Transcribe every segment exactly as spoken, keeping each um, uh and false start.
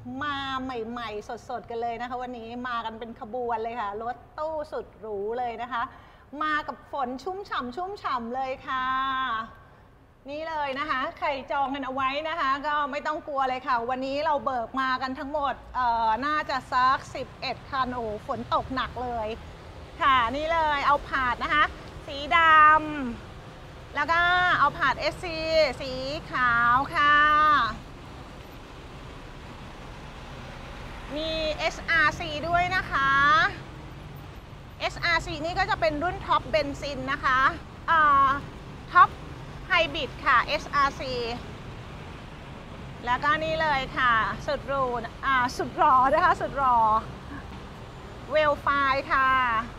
มาใหม่ๆสดๆกันเลยนะคะวันนี้มากันเป็นขบวนเลยค่ะรถตู้สุดหรูเลยนะคะมากับฝนชุ่มฉ่ำชุ่มฉ่ำเลยค่ะนี่เลยนะคะใครจองกันเอาไว้นะคะก็ไม่ต้องกลัวเลยค่ะวันนี้เราเบิกมากันทั้งหมดเอ่อน่าจะสักสิบเอ็ดคันโอ้ฝนตกหนักเลยค่ะนี่เลยเอาผาดนะคะสีดำแล้วก็เอาผาด เอส ซี สีขาวค่ะมี เอส อาร์ ซี ด้วยนะคะ เอส อาร์ ซี นี่ก็จะเป็นรุ่นท็อปเบนซินนะคะท็อปไฮบริดค่ะ เอส อาร์ ซี แล้วก็นี่เลยค่ะสุดหรูอ่าสุดหล่อนะคะสุดหล่อเวลไฟค่ะ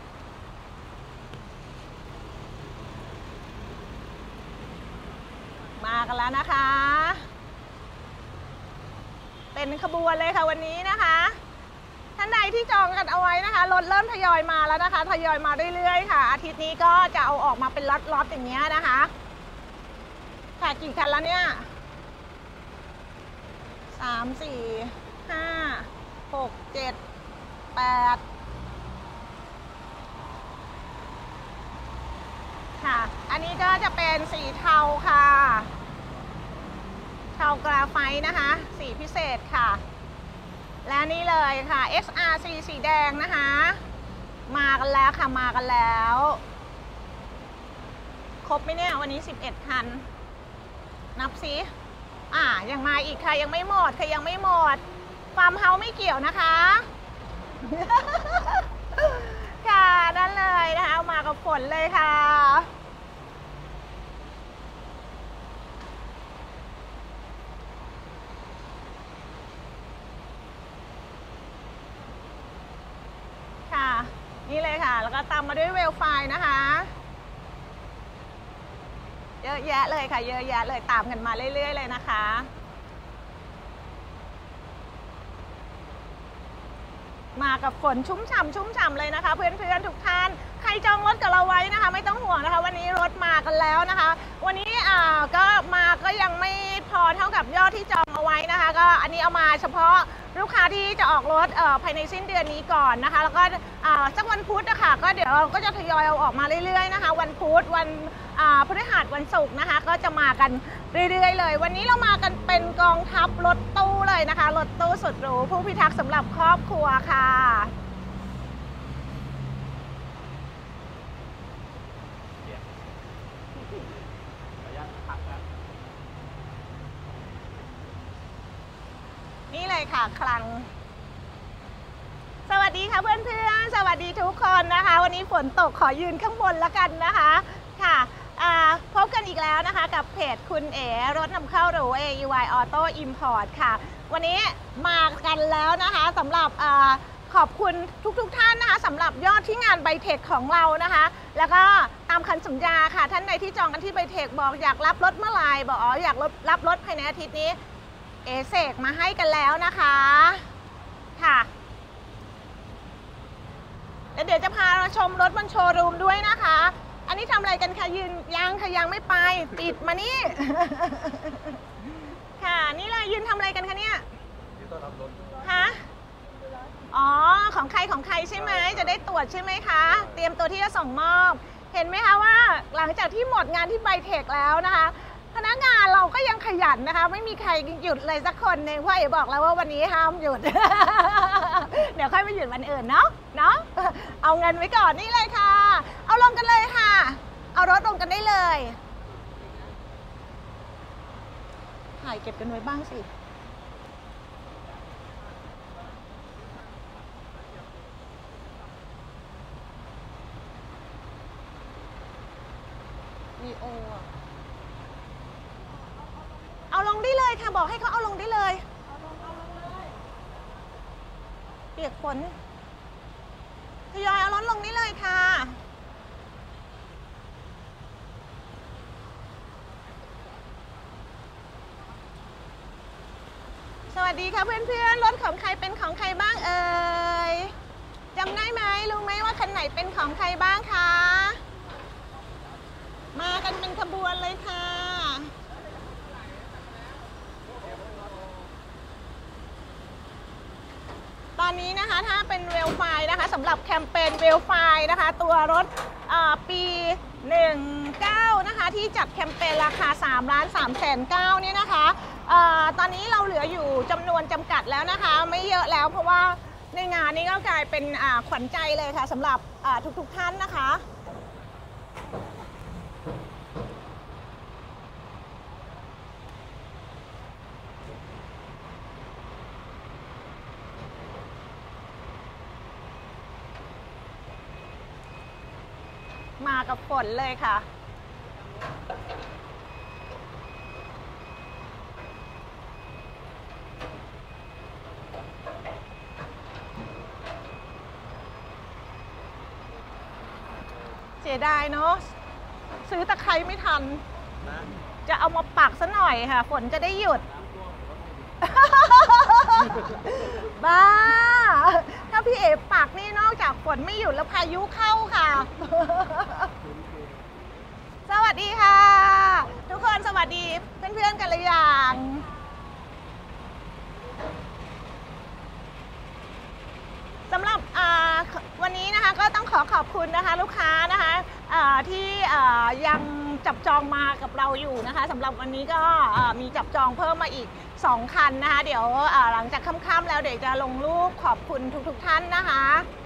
มากันแล้วนะคะเป็นขบวนเลยค่ะวันนี้นะคะท่านใดที่จองกันเอาไว้นะคะรถเริ่มทยอยมาแล้วนะคะทยอยมาเรื่อยๆค่ะอาทิตย์นี้ก็จะเอาออกมาเป็นล็อตๆอย่างเงี้ยนะคะค่ะกี่คันแล้วเนี่ยสามสี่ห้าหกเจ็ดแปดค่ะอันนี้ก็จะเป็นสีเทาค่ะเทากราไฟต์นะคะสีพิเศษค่ะและนี่เลยค่ะ เอส อาร์ ซี สีแดงนะคะมากันแล้วค่ะมากันแล้วครบไหมเนี่ยวันนี้สิบเอ็ดคันนับซิอ่ายังมาอีกค่ะยังไม่หมดค่ะยังไม่หมดฟาร์มเฮาส์ไม่เกี่ยวนะคะ ค่ะนั่นเลยนะคะมากับฝนเลยค่ะนี่เลยค่ะแล้วก็ตามมาด้วยเวลไฟนะคะเยอะแยะเลยค่ะเยอะแยะเลยตามกันมาเรื่อยๆเลยนะคะมากับฝนชุ่มฉ่ำชุ่มฉ่ำเลยนะคะเพื่อนๆทุกท่านใครจองรถกับเราไว้นะคะไม่ต้องห่วงนะคะวันนี้รถมากันแล้วนะคะวันนี้อ่าก็มาก็ยังไม่พอเท่ากับยอดที่จองเอาไว้นะคะก็อันนี้เอามาเฉพาะลูกค้าที่จะออกรถภายในสิ้นเดือนนี้ก่อนนะคะแล้วก็สักวันพุธนะคะก็เดี๋ยวเราก็จะทยอยเอาออกมาเรื่อยๆนะคะวันพุธวันพฤหัสวันศุกร์นะคะก็จะมากันเรื่อยๆเลยวันนี้เรามากันเป็นกองทัพรถตู้เลยนะคะรถตู้สุดหรูผู้พิทักษ์สำหรับครอบครัวค่ะนี่เลยค่ะคลังสวัสดีค่ะเพื่อนๆสวัสดีทุกคนนะคะวันนี้ฝนตกขอยืนข้างบนแล้วกันนะคะค่ะพบกันอีกแล้วนะคะกับเพจคุณเอ๋รถนำเข้าหรู เอ อี วาย Auto Import ค่ะวันนี้มากันแล้วนะคะสำหรับขอบคุณทุกๆ ท่านนะคะสำหรับยอดที่งานไบเทคของเรานะคะแล้วก็ตามคำสัญญาค่ะท่านใดที่จองกันที่ไบเทคบอกอยากรับรถเมื่อไหร่บอกอ๋ออยากรับรถภายในอาทิตย์นี้เอเสกมาให้กันแล้วนะคะค่ะแล้วเดี๋ยวจะพาเราชมรถบนโชว์รูมด้วยนะคะอันนี้ทำอะไรกันคะยืนยังค่ะยังไม่ไปปิดมานี่ ค่ะนี่เลยยืนทำอะไรกันคะเนี่ยฮะอ๋อของใครของใครใช่ไหมจะได้ตรวจใช่ไหมคะเตรียมตัวที่จะส่งมอบเห็นไหมคะว่าหลังจากที่หมดงานที่ไบเทคแล้วนะคะพนักงานเราก็ยังขยันนะคะไม่มีใครหยุดเลยสักคนนึงเพราะเอ๋บอกแล้วว่าวันนี้ห้ามหยุด เดี๋ยวค่อยไปหยุดวันอื่นเนาะเนาะเอาเงินไว้ก่อนนี่เลยค่ะเอาลงกันเลยค่ะเอารถลงกันได้เลยถ่ายเก็บกันไว้บ้างสิวีโอเอาลงได้เลยค่ะบอกให้เขาเอาลงได้เลยเอาลงเอาลงเลยเปียกฝนทยอยเอารถลงได้เลยค่ะสวัสดีค่ะเพื่อนๆรถของใครเป็นของใครบ้างเอ่ยจำได้ไหมรู้ไหมว่าคันไหนเป็นของใครบ้างคะมากันเป็นขบวนเลยค่ะ คอนนี้นะคะถ้าเป็นเวลไฟนะคะสำหรับแคมเปญเวลไฟนะคะตัวรถปีหนึ่งเก้านะคะที่จัดแคมเปญราคาสามล้านสามแสนเก้าเนี่ยนะคะอตอนนี้เราเหลืออยู่จำนวนจำกัดแล้วนะคะไม่เยอะแล้วเพราะว่าในงานนี้ก็กลายเป็นขวัญใจเลยค่ะสำหรับทุกๆท่านนะคะมากับฝนเลยค่ะเสียดายเนาะซื้อตะไคร้ไม่ทันจะเอามาปักซะหน่อยค่ะฝนจะได้หยุด บ้าถ้าพี่เอ๋ปักนี่นอกจากฝนไม่หยุดแล้วพายุเข้าค่ะ สวัสดีค่ะ ทุกคนสวัสดีเพื่อนๆกันหรือยังสำหรับวันนี้นะคะก็ต้องขอขอบคุณนะคะลูกค้านะคะที่ยังจับจองมากับเราอยู่นะคะสำหรับวันนี้ก็มีจับจองเพิ่มมาอีกสองคันนะคะเดี๋ยวหลังจากค่ำๆแล้วเดี๋ยวจะลงรูปขอบคุณทุกๆท่านนะคะ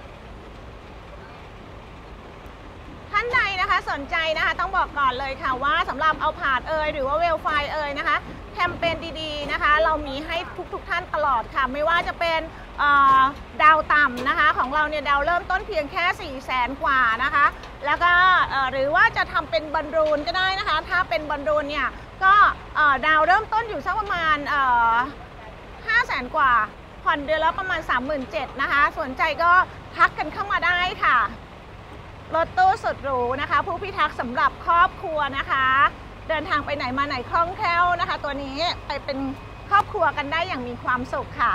ท่านใดนะคะสนใจนะคะต้องบอกก่อนเลยค่ะว่าสำหรับเอาผาดเอยหรือว่าเวลไฟเอยนะคะแคมเปญดีๆนะคะเรามีให้ทุกๆท่านตลอดค่ะไม่ว่าจะเป็นดาวต่ำนะคะของเราเนี่ยดาวเริ่มต้นเพียงแค่สี่แสนกว่านะคะแล้วก็หรือว่าจะทำเป็นบอลลูนก็ได้นะคะถ้าเป็นบอลลูนเนี่ยก็ดาวเริ่มต้นอยู่สักประมาณห้าแสนกว่าผ่อนเดือนละประมาณ สามหมื่นเจ็ดพัน นะคะสนใจก็ทักกันเข้ามาได้ค่ะรถตู้สุดหรูนะคะผู้พิทักษ์สำหรับครอบครัวนะคะเดินทางไปไหนมาไหนคล่องแคล่วนะคะตัวนี้ไปเป็นครอบครัวกันได้อย่างมีความสุขค่ะ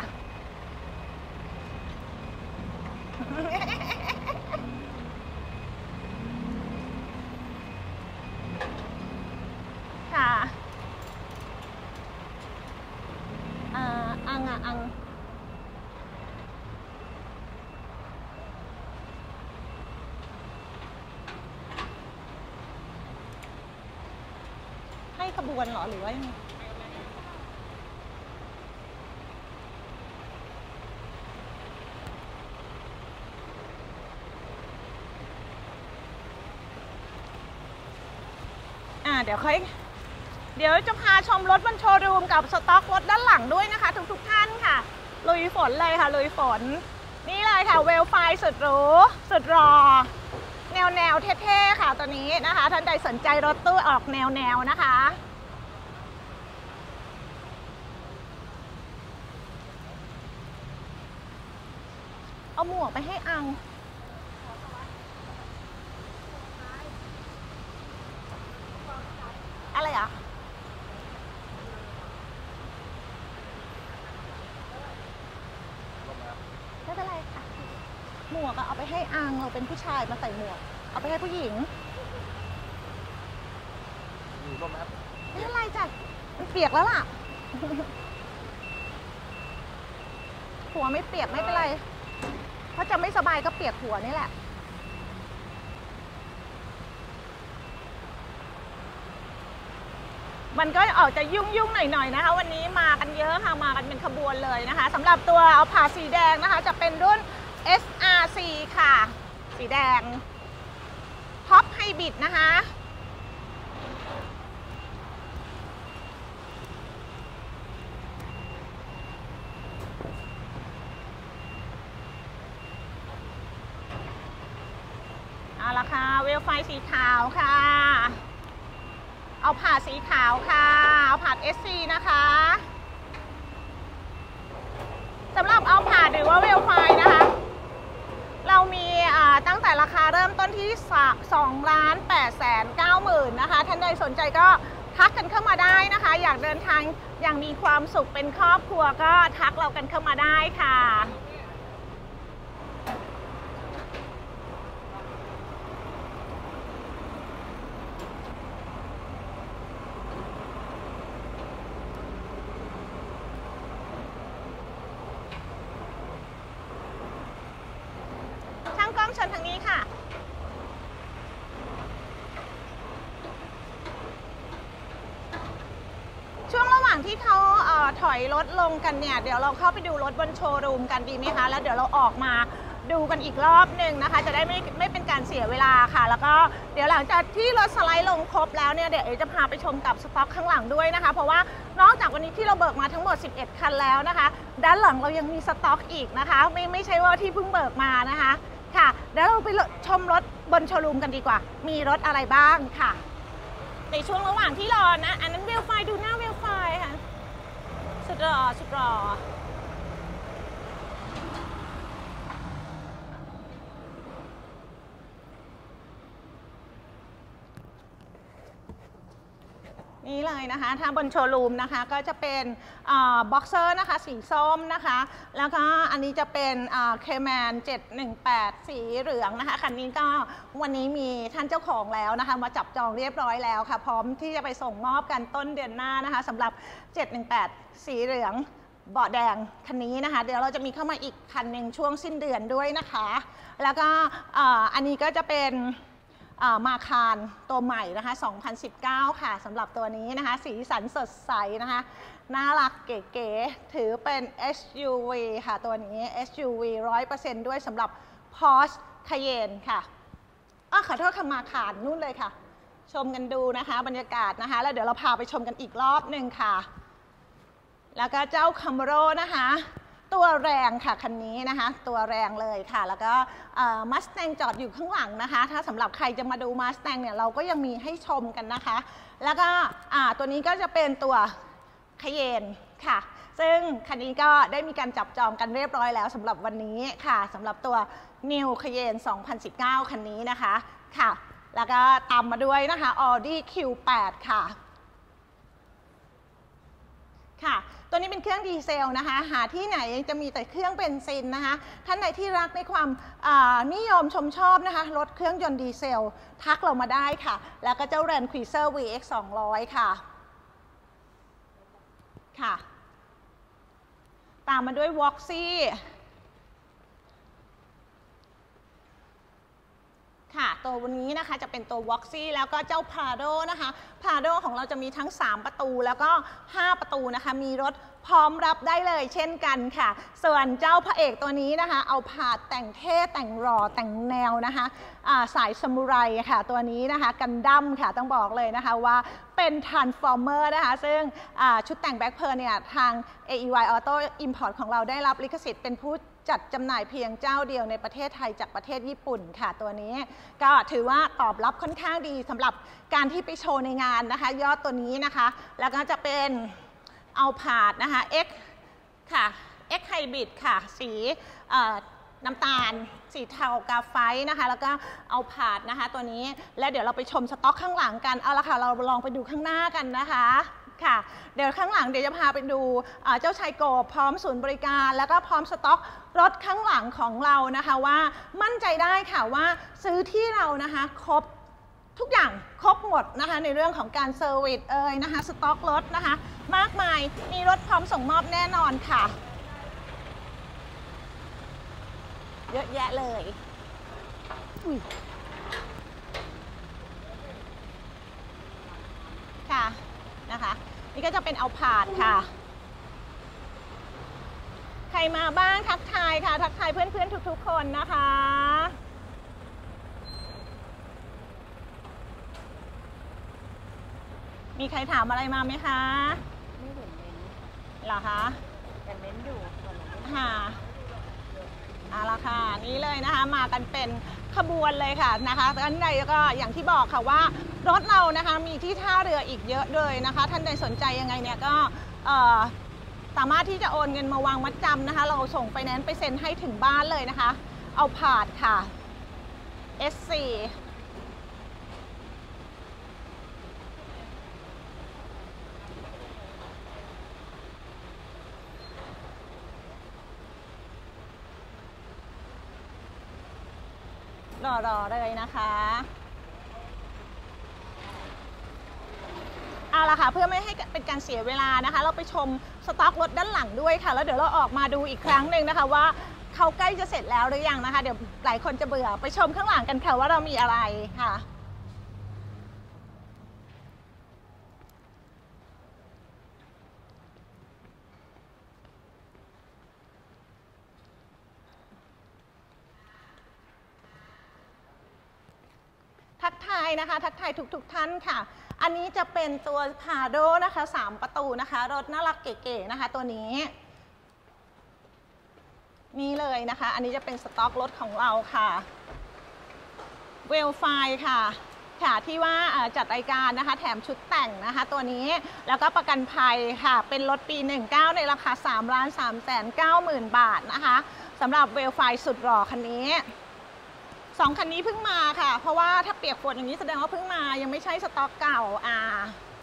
ค่ะอ่าอังอ่ะอังให้ขบวนเหรอหรือว่ายังไงเดี๋ยวค่อยเดี๋ยวจะพาชมรถบนโชว์รูมกับสต็อกรถด้านหลังด้วยนะคะทุกๆท่านค่ะลุยฝนเลยค่ะลุยฝนนี่เลยค่ะเวลไฟสุดหรูสุดรอแนวแนวเท่ๆค่ะตัวนี้นะคะท่านใดสนใจรถตู้ออกแนวแนวนะคะเอาหมวกไปให้อังอะไรอ่ะไม่เป็นไรค่ะหมวกเอาไปให้อังเราเป็นผู้ชายมาใส่หมวกเอาไปให้ผู้หญิงไม่เป็นไรจ้ะมันเปียกแล้วล่ะหัวไม่เปียกไม่เป็นไรเพราะจะไม่สบายก็เปียกหัวนี่แหละมันก็ออกจะยุ่งยุ่งหน่อยๆนะคะวันนี้มากันเยอะค่ะมากันเป็นขบวนเลยนะคะสำหรับตัวเอาผาสีแดงนะคะจะเป็นรุ่น เอส อาร์ ซี ค่ะสีแดงท็อปไฮบริดนะคะเอาละค่ะเวลไฟสีขาวค่ะเอาผาดสีขาวค่ะเอาผาด เอส ซี นะคะสำหรับเอาผาดหรือว่าเวลไฟนะคะเรามีตั้งแต่ราคาเริ่มต้นที่สองล้านแปดแสนเก้าหมื่นนะคะท่านใดสนใจก็ทักกันเข้ามาได้นะคะอยากเดินทางอย่างมีความสุขเป็นครอบครัวก็ทักเรากันเข้ามาได้ค่ะเชิญทางนี้ค่ะช่วงระหว่างที่เขาเอ่อถอยรถลงกันเนี่ยเดี๋ยวเราเข้าไปดูรถบนโชว์รูมกันดีไหมคะแล้วเดี๋ยวเราออกมาดูกันอีกรอบหนึ่งนะคะจะได้ไม่ไม่เป็นการเสียเวลาค่ะแล้วก็เดี๋ยวหลังจากที่รถสไลด์ลงครบแล้วเนี่ยเดี๋ยวเอจะพาไปชมกับสต็อกข้างหลังด้วยนะคะเพราะว่านอกจากวันนี้ที่เราเบิกมาทั้งหมดสิบเอ็ดคันแล้วนะคะด้านหลังเรายังมีสต็อกอีกนะคะไม่ไม่ใช่ว่าที่เพิ่งเบิกมานะคะค่ะเดี๋ยวเราไปชมรถบนโชว์รูมกันดีกว่ามีรถอะไรบ้างค่ะในช่วงระหว่างที่รอนะอันนั้นเวลไฟดูหน้าเวลไฟค่ะสุดรอสุดรอนี่เลยนะคะถ้าบนโชว์รูมนะคะก็จะเป็นบ็อกเซอร์นะคะสีส้มนะคะแล้วก็อันนี้จะเป็นเคแมนเจ็ดหนึ่งแปดสีเหลืองนะคะคันนี้ก็วันนี้มีท่านเจ้าของแล้วนะคะมาจับจองเรียบร้อยแล้วค่ะพร้อมที่จะไปส่งมอบกันต้นเดือนหน้านะคะสำหรับเจ็ดหนึ่งแปดสีเหลืองเบาะแดงคันนี้นะคะเดี๋ยวเราจะมีเข้ามาอีกคันหนึ่งช่วงสิ้นเดือนด้วยนะคะแล้วก็อันนี้ก็จะเป็นมาคารตัวใหม่นะคะสองพันสิบเก้าค่ะสำหรับตัวนี้นะคะสีสันสดใสนะคะน่ารักเก๋ๆถือเป็น เอส ยู วี ค่ะตัวนี้ เอส ยู วี ร้อยเปอร์เซ็นต์ ด้วยสำหรับ Porsche Cayenne ค่ะอ้อขอโทษค่ะมาคารนู่นเลยค่ะชมกันดูนะคะบรรยากาศนะคะแล้วเดี๋ยวเราพาไปชมกันอีกรอบหนึ่งค่ะแล้วก็เจ้า Camaro นะคะตัวแรงค่ะคันนี้นะคะตัวแรงเลยค่ะแล้วก็มัสแตงจอดอยู่ข้างหลังนะคะถ้าสำหรับใครจะมาดูมัสแตงเนี่ยเราก็ยังมีให้ชมกันนะคะแล้วก็ตัวนี้ก็จะเป็นตัวคาเยนค่ะซึ่งคันนี้ก็ได้มีการจับจองกันเรียบร้อยแล้วสำหรับวันนี้ค่ะสำหรับตัว New Cayenne สองพันสิบเก้าคันนี้นะคะค่ะแล้วก็ตามมาด้วยนะคะ Audi คิว แปด ค่ะค่ะตัวนี้เป็นเครื่องดีเซลนะคะหาที่ไหนจะมีแต่เครื่องเบนซินนะคะท่านไหนที่รักในความนิยมชมชอบนะคะรถเครื่องยนต์ดีเซลทักเรามาได้ค่ะแล้วก็เจ้า Land Cruiser วี เอ็กซ์ สองร้อยค่ะค่ะตามมาด้วย Voxyค่ะตัววันนี้นะคะจะเป็นตัว Voxy แล้วก็เจ้า Prado นะคะ Prado ของเราจะมีทั้งสามประตูแล้วก็ห้าประตูนะคะมีรถพร้อมรับได้เลยเช่นกันค่ะส่วนเจ้าพระเอกตัวนี้นะคะเอาผาดแต่งเท่แต่งหล่อแต่งแนวนะคะสายซามูไรค่ะตัวนี้นะคะกันดั้มค่ะต้องบอกเลยนะคะว่าเป็น Transformer นะคะซึ่งชุดแต่งแบ็คเพร์ลเนี่ยทาง เอ อี วาย Auto Import ของเราได้รับลิขสิทธิ์เป็นผู้จัดจำหน่ายเพียงเจ้าเดียวในประเทศไทยจากประเทศญี่ปุ่นค่ะตัวนี้ก็ถือว่าตอบรับค่อนข้างดีสำหรับการที่ไปโชว์ในงานนะคะยอดตัวนี้นะคะแล้วก็จะเป็นเอาผาดนะคะ X ค่ะ X Hybrid ค่ะสีน้ำตาลสีเทากาไฟนะคะแล้วก็เอาผาดนะคะตัวนี้แล้วเดี๋ยวเราไปชมสต็อกข้างหลังกันเอาละค่ะเราลองไปดูข้างหน้ากันนะคะค่ะเดี๋ยวข้างหลังเดี๋ยวจะพาไปดูเจ้าชายโกบพร้อมศูนย์บริการแล้วก็พร้อมสต็อกรถข้างหลังของเรานะคะว่ามั่นใจได้ค่ะว่าซื้อที่เรานะคะครบทุกอย่างครบหมดนะคะในเรื่องของการเซอร์วิสเอ่ยนะคะสต็อกรถนะคะมากมายมีรถพร้อมส่งมอบแน่นอนค่ะเยอะแยะเลยค่ะนะคะนี่ก็จะเป็นเอาผาดค่ะใครมาบ้างทักทายค่ะทักทายเพื่อนๆทุกๆคนนะคะมีใครถามอะไรมาไหมคะไม่เห็นเม้นเหรอคะแต่เม้นอยู่ค่ะเอาละค่ะนี่เลยนะคะมากันเป็นขบวนเลยค่ะนะคะท่านใดก็อย่างที่บอกค่ะว่ารถเรานะคะมีที่ท่าเรืออีกเยอะเลยนะคะท่านใดสนใจยังไงเนี่ยก็สามารถที่จะโอนเงินมาวางมัดจำนะคะเราส่งไฟแนนซ์ไปเซ็นให้ถึงบ้านเลยนะคะเอาผาดค่ะ เอส โฟร์ รอๆเลยนะคะเอาละค่ะเพื่อไม่ให้เป็นการเสียเวลานะคะเราไปชมสต็อกรถด้านหลังด้วยค่ะแล้วเดี๋ยวเราออกมาดูอีกครั้งหนึ่งนะคะว่าเขาใกล้จะเสร็จแล้วหรือยังนะคะเดี๋ยวหลายคนจะเบื่อไปชมข้างหลังกันค่ะว่าเรามีอะไรค่ะทักทายนะคะทักทายทุกๆท่านค่ะอันนี้จะเป็นตัวพาโดนะคะสามประตูนะคะรถน่ารักเก๋ๆนะคะตัวนี้นี่เลยนะคะอันนี้จะเป็นสต็อกรถของเราค่ะเวลไฟค่ะค่ะที่ว่าจัดรายการนะคะแถมชุดแต่งนะคะตัวนี้แล้วก็ประกันภัยค่ะเป็นรถปีหนึ่งเก้าในราคา สามล้านสามแสนเก้าหมื่น บาทนะคะสำหรับเวลไฟสุดหล่อคันนี้สองคันนี้เพิ่งมาค่ะเพราะว่าถ้าเปียกฝนอย่างนี้แสดงว่าเพิ่งมายังไม่ใช่สต็อกเก่าอ่า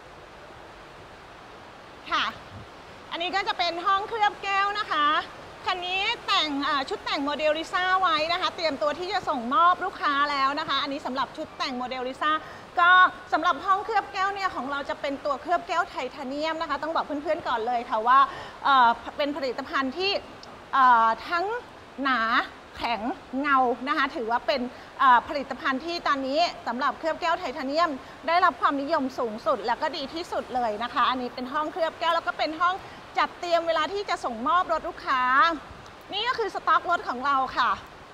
ค่ะอันนี้ก็จะเป็นห้องเคลือบแก้วนะคะคันนี้แต่งชุดแต่งโมเดลลิซ่าไว้นะคะเตรียมตัวที่จะส่งมอบลูกค้าแล้วนะคะอันนี้สำหรับชุดแต่งโมเดลลิซ่าก็สำหรับห้องเคลือบแก้วเนี่ยของเราจะเป็นตัวเคลือบแก้วไทเทเนียมนะคะต้องบอกเพื่อนๆก่อนเลยค่ะว่าเอ่อเป็นผลิตภัณฑ์ที่เอ่อทั้งหนาแข็งเงานะคะถือว่าเป็นผลิตภัณฑ์ที่ตอนนี้สำหรับเคลือบแก้วไทเทเนียมได้รับความนิยมสูงสุดแล้วก็ดีที่สุดเลยนะคะอันนี้เป็นห้องเคลือบแก้วแล้วก็เป็นห้องจัดเตรียมเวลาที่จะส่งมอบรถลูกค้านี่ก็คือสต็อกรถของเราค่ะ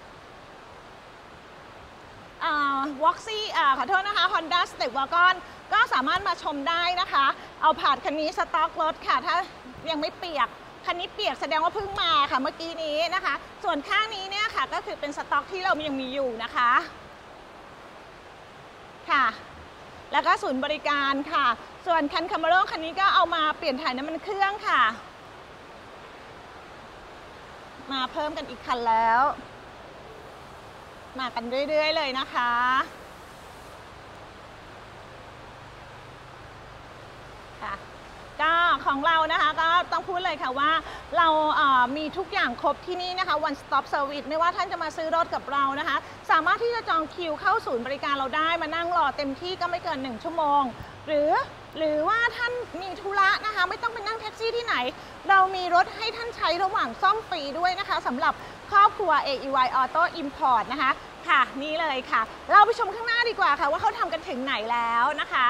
วอกซี่ขอโทษนะคะ Honda Step Wagon ก็สามารถมาชมได้นะคะเอาผาดคันนี้สต็อกรถค่ะถ้ายังไม่เปียกคันนี้เปียกแสดงว่าเพิ่งมาค่ะเมื่อกี้นี้นะคะส่วนข้างนี้เนี่ยค่ะก็คือเป็นสต็อกที่เรายังมีอยู่นะคะค่ะแล้วก็ศูนย์บริการค่ะส่วนคันคามาโร่คันนี้ก็เอามาเปลี่ยนถ่ายน้ำมันเครื่องค่ะมาเพิ่มกันอีกคันแล้วมากันเรื่อยๆเลยนะคะค่ะก็ของเรานะคะก็ต้องพูดเลยค่ะว่าเรามีทุกอย่างครบที่นี่นะคะ one stop service ไม่ว่าท่านจะมาซื้อรถกับเรานะคะสามารถที่จะจองคิวเข้าศูนย์บริการเราได้มานั่งรอเต็มที่ก็ไม่เกินหนึ่งชั่วโมงหรือหรือว่าท่านมีธุระนะคะไม่ต้องไปนั่งแท็กซี่ที่ไหนเรามีรถให้ท่านใช้ระหว่างซ่อมฟรีด้วยนะคะสำหรับครอบครัว เอ อี วาย Auto Import นะคะค่ะนี่เลยค่ะเราไปชมข้างหน้าดีกว่าค่ะว่าเขาทำกันถึงไหนแล้วนะคะ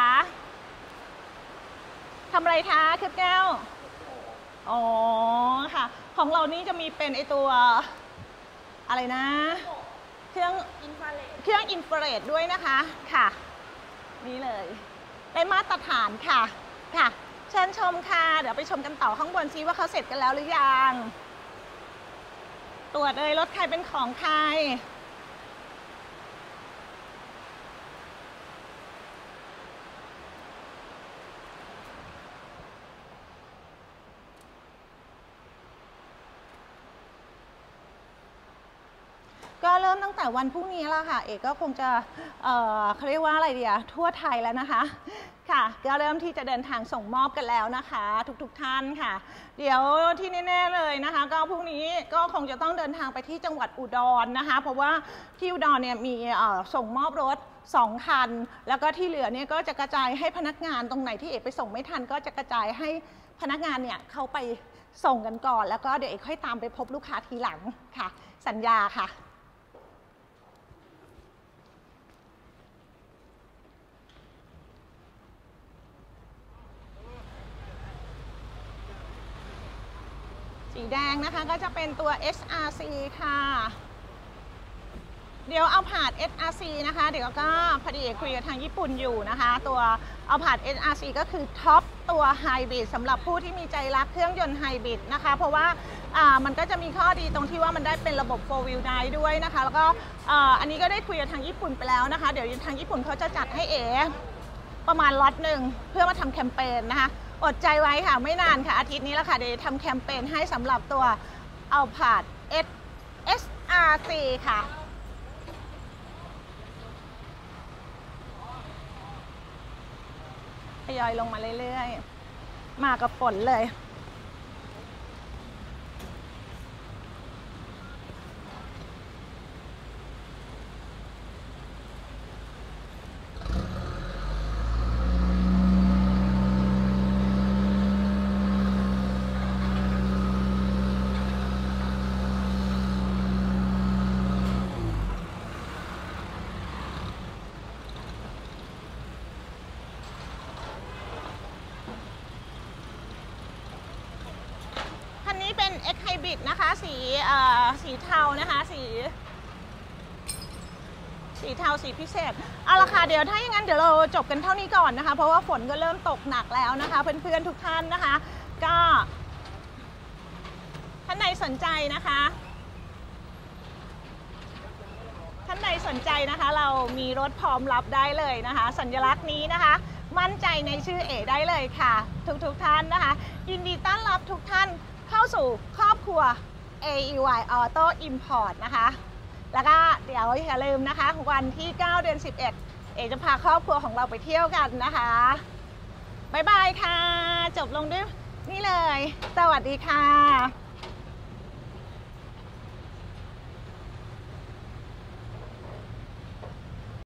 ทำอะไรคะเคลือบแก้วอ๋อค่ะของเรานี่จะมีเป็นไอตัวอะไรนะเครื่องอินฟราเรดเครื่องอินฟราเรดด้วยนะคะค่ะนี่เลยได้มาตรฐานค่ะค่ะเชิญชมค่ะเดี๋ยวไปชมกันต่อข้างบนซิว่าเขาเสร็จกันแล้วหรือยังตรวจเลยรถใครเป็นของใครก็เริ่มตั้งแต่วันพรุ่งนี้แล้วค่ะเอกก็คงจะเอ่อเขาเรียกว่าอะไรดีอะทั่วไทยแล้วนะคะค่ะก็เริ่มที่จะเดินทางส่งมอบกันแล้วนะคะทุกๆท่านค่ะเดี๋ยวที่แน่ๆเลยนะคะก็พรุ่งนี้ก็คงจะต้องเดินทางไปที่จังหวัดอุดรนะคะเพราะว่าที่อุดรเนี่ยมีส่งมอบรถสองคันแล้วก็ที่เหลือเนี่ยก็จะกระจายให้พนักงานตรงไหนที่เอกไปส่งไม่ทันก็จะกระจายให้พนักงานเนี่ยเขาไปส่งกันก่อนแล้วก็เดี๋ยวเอกค่อยตามไปพบลูกค้าทีหลังค่ะสัญญาค่ะสีแดงนะคะก็จะเป็นตัว เอส อาร์ ซี ค่ะเดี๋ยวเอาผาด เอส อาร์ ซี นะคะเดี๋ยวก็พอดีคุยกับทางญี่ปุ่นอยู่นะคะตัวเอาผาด เอส อาร์ ซี ก็คือท็อปตัวไฮบริดสำหรับผู้ที่มีใจรักเครื่องยนต์ไฮบริดนะคะเพราะว่าอ่ามันก็จะมีข้อดีตรงที่ว่ามันได้เป็นระบบ โฟร์ วีล Drive ด้วยนะคะแล้วก็อ่าอันนี้ก็ได้คุยกับทางญี่ปุ่นไปแล้วนะคะเดี๋ยวทางญี่ปุ่นเขาจะจัดให้เอประมาณล็อตหนึ่งเพื่อมาทำแคมเปญนะคะอดใจไว้ค่ะไม่นานค่ะอาทิตย์นี้แล้วค่ะเดี๋ยวทำแคมเปญให้สำหรับตัวเอาผาด เอส อาร์ ซี ค่ะทยอยลงมาเรื่อยๆมากับฝนเลย X Hybrid นะคะสีสีเทานะคะสีสีเทาสีพิเศษเอาละค่ะเดี๋ยวถ้าอย่างนั้นเดี๋ยวเราจบกันเท่านี้ก่อนนะคะเพราะว่าฝนก็เริ่มตกหนักแล้วนะคะเพื่อนๆทุกท่านนะคะก็ท่านใดสนใจนะคะท่านใดสนใจนะคะเรามีรถพร้อมรับได้เลยนะคะสัญลักษณ์นี้นะคะมั่นใจในชื่อเอได้เลยค่ะทุกๆท่านนะคะยินดีต้อนรับทุกท่านเข้าสู่ครอบครัว เอ อี วาย Auto Import นะคะแล้วก็เดี๋ยวอย่าลืมนะคะวันที่เก้าเดือนสิบเอ็ดเอจะพาครอบครัวของเราไปเที่ยวกันนะคะบ๊ายบายค่ะจบลงด้วยนี่เลยสวัสดีค่ะ